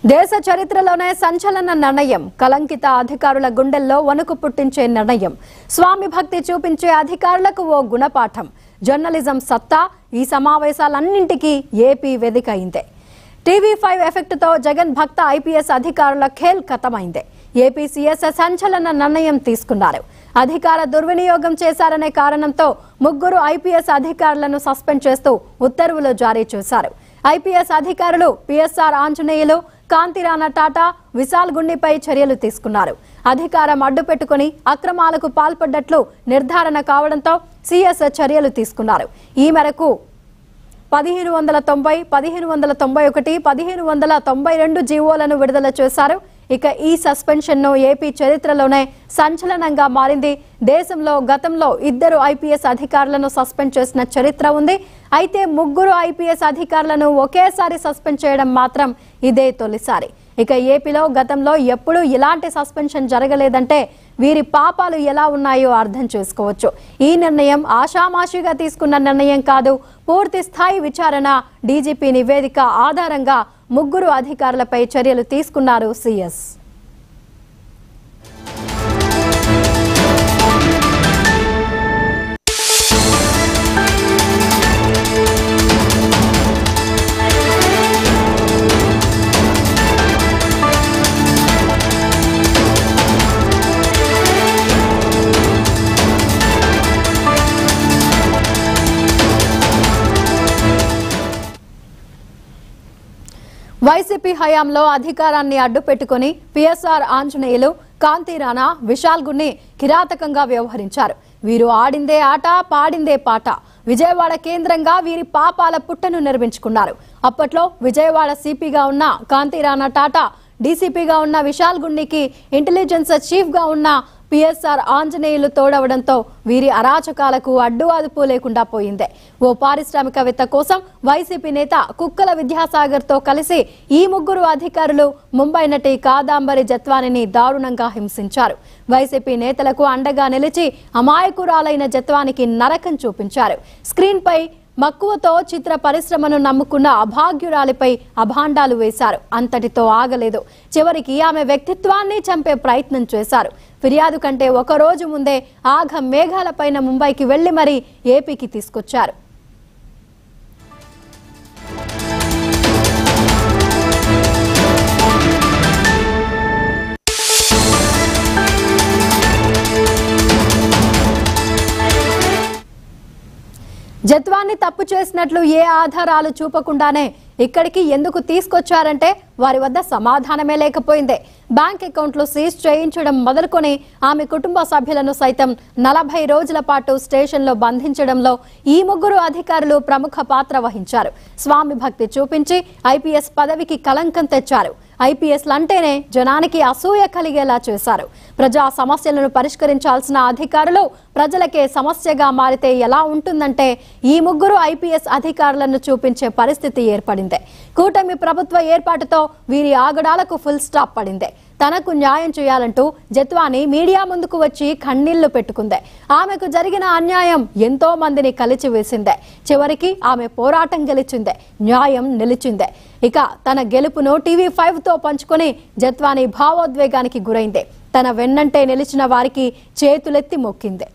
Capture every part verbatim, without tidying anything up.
దేశ చరిత్రలోనే సంచలన నిర్ణయం. కలంకిత అధికారుల గుండెల్లో వణుకు పుట్టించే నిర్ణయం. స్వామి భక్తి చూపించే అధికారులకు ఓ గుణపాఠం. జర్నలిజం సత్తా ఈ సమావేశాలన్నింటికీ ఏపీ వేదిక అయిందే. టీవీ ఫైవ్ ఎఫెక్ట్ తో జగన్ భక్త ఐపీఎస్ అధికారుల ఖేల్ ఖతమైందే. ఏపీ సీఎస్ సంచలన నిర్ణయం తీసుకున్నారు. అధికార దుర్వినియోగం చేశారనే కారణంతో ముగ్గురు ఐపీఎస్ అధికారులను సస్పెండ్ చేస్తూ ఉత్తర్వులు జారీ చేశారు. ఐపీఎస్ అధికారులు పిఎస్ఆర్ ఆంజనేయులు, కాంతిరాణ టాటా, విశాల్ గుండిపై చర్యలు తీసుకున్నారు. అధికారం అడ్డు పెట్టుకుని అక్రమాలకు పాల్పడ్డట్లు నిర్ధారణ కావడంతో సీఎస్ చర్యలు తీసుకున్నారు. ఈ మేరకు పదిహేను వందల తొంభై పదిహేను వందల తొంభై ఒకటి పదిహేను వందల తొంభై రెండు జీవోలను విడుదల చేశారు. ఇక ఈ సస్పెన్షన్ ను ఏపీ చరిత్రలోనే సంచలనంగా మారింది. దేశంలో గతంలో ఇద్దరు ఐపీఎస్ అధికారులను సస్పెండ్ చేసిన చరిత్ర ఉంది. అయితే ముగ్గురు ఐపీఎస్ అధికారులను ఒకేసారి సస్పెండ్ చేయడం మాత్రం ఇదే తొలిసారి. ఇక ఏపీలో గతంలో ఎప్పుడూ ఇలాంటి సస్పెన్షన్ జరగలేదంటే వీరి పాపాలు ఎలా ఉన్నాయో అర్థం చేసుకోవచ్చు. ఈ నిర్ణయం ఆషామాషిగా తీసుకున్న నిర్ణయం కాదు. పూర్తి స్థాయి విచారణ, డీజీపీ నివేదిక ఆధారంగా ముగ్గురు అధికారులపై చర్యలు తీసుకున్నారు సీఎస్. వైసీపీ హయాంలో అధికారాన్ని అడ్డు పెట్టుకుని పిఎస్ఆర్ ఆంజనేయులు, కాంతిరాణ, విశాల్ గున్ని కిరాతకంగా వ్యవహరించారు. వీరు ఆడిందే ఆట, పాడిందే పాట. విజయవాడ కేంద్రంగా వీరి పాపాల పుట్టను నిర్మించుకున్నారు. అప్పట్లో విజయవాడ సిపిగా ఉన్న కాంతిరాణ టాటా, డీసీపీగా ఉన్న విశాల్ గున్నికి ఇంటెలిజెన్స్ చీఫ్ గా ఉన్న పిఎస్ఆర్ ఆంజనేయులు తోడవడంతో వీరి అరాచకాలకు అడ్డు అదుపు లేకుండా పోయిందే. ఓ పారిశ్రామికవేత్త కోసం వైసీపీ నేత కుక్కల విద్యాసాగర్ తో కలిసి ఈ ముగ్గురు అధికారులు ముంబై నటి కాదాంబరి జత్వానిని దారుణంగా హింసించారు. వైసీపీ నేతలకు అండగా నిలిచి అమాయకురాలైన జత్వానికి నరకం చూపించారు. స్క్రీన్ పై మక్కువతో చిత్ర పరిశ్రమను నమ్ముకున్న అభాగ్యురాలిపై అభాండాలు వేశారు. అంతటితో ఆగలేదు. చివరికి ఆమె వ్యక్తిత్వాన్ని చంపే ప్రయత్నం చేశారు. ఫిర్యాదు కంటే ఒక రోజు ముందే ఆఘ మేఘాలపైన ముంబైకి వెళ్లి మరీ ఏపీకి తీసుకొచ్చారు. జత్వాన్ని తప్పు చేసినట్లు ఏ ఆధారాలు చూపకుండానే ఇక్కడికి ఎందుకు తీసుకొచ్చారంటే వారి వద్ద సమాధానమే లేకపోయిందే. బ్యాంక్ అకౌంట్లు సీజ్ చేయించడం మొదలుకొని ఆమె కుటుంబ సభ్యులను సైతం నలభై రోజుల పాటు స్టేషన్లో బంధించడంలో ఈ ముగ్గురు అధికారులు ప్రముఖ పాత్ర వహించారు. స్వామి భక్తి చూపించి ఐపీఎస్ పదవికి కలంకం తెచ్చారు. ఐపీఎస్లంటేనే జనానికి అసూయ కలిగేలా చేశారు. ప్రజా సమస్యలను పరిష్కరించాల్సిన అధికారులు ప్రజలకే సమస్యగా మారితే ఎలా ఉంటుందంటే ఈ ముగ్గురు ఐపీఎస్ అధికారులను చూపించే పరిస్థితి ఏర్పడింది. కూటమి ప్రభుత్వ ఏర్పాటుతో వీరి ఆగడాలకు ఫుల్ స్టాప్ పడింది. తనకు న్యాయం చేయాలంటూ జత్వాని మీడియా ముందుకు వచ్చి కన్నీళ్లు పెట్టుకుంది. ఆమెకు జరిగిన అన్యాయం ఎంతో మందిని కలిచివేసిందే. చివరికి ఆమె పోరాటం గెలిచిందే, న్యాయం నిలిచిందే. ఇక తన గెలుపును టీవీ ఫైవ్ తో పంచుకొని జత్వాని భావోద్వేగానికి గురైందే. తన వెన్నంటే నిలిచిన వారికి చేతులెత్తి మొక్కిందే.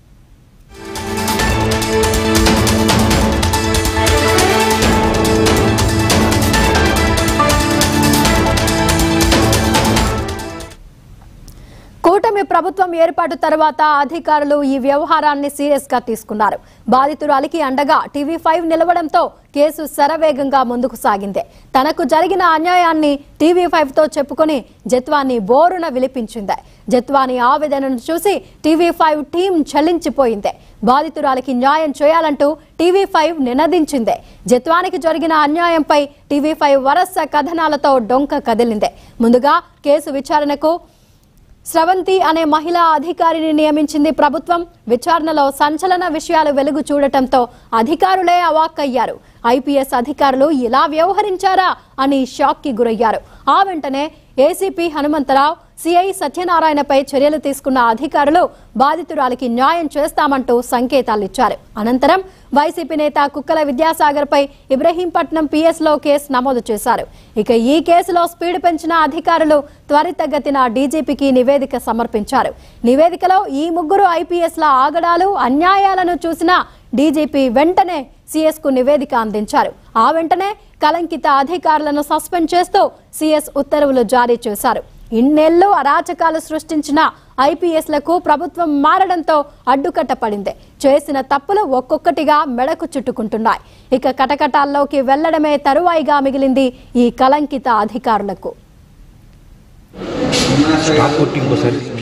కూటమి ప్రభుత్వం ఏర్పాటు తర్వాత అధికారులు ఈ వ్యవహారాన్ని సీరియస్ గా తీసుకున్నారు. బాధితురాలికి అండగా టీవీ ఫైవ్ నిలవడంతో కేసు శరవేగంగా ముందుకు సాగింది. తనకు జరిగిన అన్యాయాన్ని టీవీ ఫైవ్ తో చెప్పుకొని జత్వాని బోరున విలిపించింది. జత్వాని ఆవేదనను చూసి టీవీ ఫైవ్ టీం చలించిపోయింది. బాధితురాలికి న్యాయం చేయాలంటూ టీవీ ఫైవ్ నినదించింది. జత్వానికి జరిగిన అన్యాయంపై టీవీ ఫైవ్ వరస కథనాలతో డొంక కదిలింది. ముందుగా కేసు విచారణకు స్రవంతి అనే మహిళా అధికారిని నియమించింది ప్రభుత్వం. విచారణలో సంచలన విషయాలు వెలుగు చూడటంతో అధికారులే అవాక్కయ్యారు. ఐపీఎస్ అధికారులు ఇలా వ్యవహరించారా అని షాక్ కి గురయ్యారు. ఆ వెంటనే ఏసీపీ హనుమంతరావు, సిఐ సత్యనారాయణపై చర్యలు తీసుకున్న అధికారులు బాధితురాలికి న్యాయం చేస్తామంటూ సంకేతాలిచ్చారు. అనంతరం వైసీపీ నేత కుక్కల విద్యాసాగర్ పై ఇబ్రహీంపట్నం పిఎస్ లో కేసు నమోదు చేశారు. ఇక ఈ కేసులో స్పీడ్ పెంచిన అధికారులు త్వరితగతిన డీజీపీకి నివేదిక సమర్పించారు. నివేదికలో ఈ ముగ్గురు ఐపీఎస్ల ఆగడాలు, అన్యాయాలను చూసిన డీజీపీ వెంటనే సీఎస్ కు నివేదిక అందించారు. ఆ వెంటనే కలంకిత అధికారులను సస్పెండ్ చేస్తూ సీఎస్ ఉత్తర్వులు జారీ చేశారు. ఇన్నేళ్లు అరాచకాలు సృష్టించిన ఐపీఎస్లకు ప్రభుత్వం మారడంతో అడ్డుకట్ట పడింది. చేసిన తప్పులు ఒక్కొక్కటిగా మెడకు చుట్టుకుంటున్నాయి. ఇక కటకటాల్లోకి వెళ్లడమే తరువాయిగా మిగిలింది ఈ కలంకిత అధికారులకు.